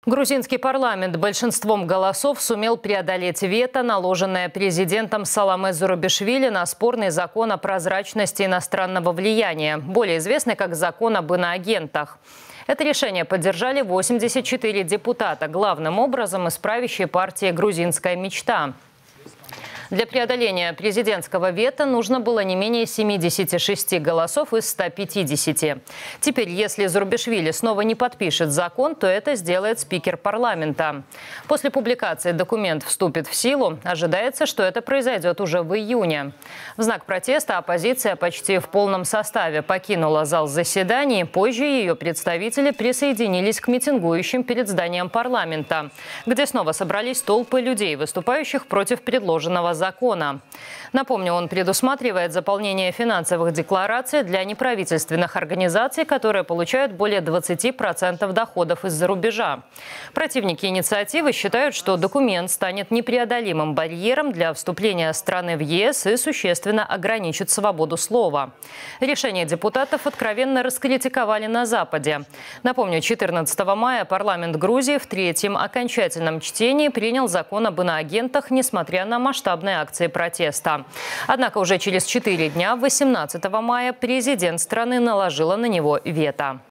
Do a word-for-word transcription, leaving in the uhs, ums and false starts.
Грузинский парламент большинством голосов сумел преодолеть вето, наложенное президентом Саломе Зурабишвили на спорный закон о прозрачности иностранного влияния, более известный как закон об иноагентах. Это решение поддержали восемьдесят четыре депутата, главным образом из правящей партии «Грузинская мечта». Для преодоления президентского вето нужно было не менее семидесяти шести голосов из ста пятидесяти. Теперь, если Зурабишвили снова не подпишет закон, то это сделает спикер парламента. После публикации документ вступит в силу. Ожидается, что это произойдет уже в июне. В знак протеста оппозиция почти в полном составе покинула зал заседаний. Позже ее представители присоединились к митингующим перед зданием парламента, где снова собрались толпы людей, выступающих против предложенного закона. Напомню, он предусматривает заполнение финансовых деклараций для неправительственных организаций, которые получают более двадцати процентов доходов из-за рубежа. Противники инициативы считают, что документ станет непреодолимым барьером для вступления страны в ЕС и существенно ограничит свободу слова. Решение депутатов откровенно раскритиковали на Западе. Напомню, четырнадцатого мая парламент Грузии в третьем окончательном чтении принял закон об иноагентах, несмотря на масштабные акции протеста. Однако уже через четыре дня, восемнадцатого мая, президент страны наложила на него вето.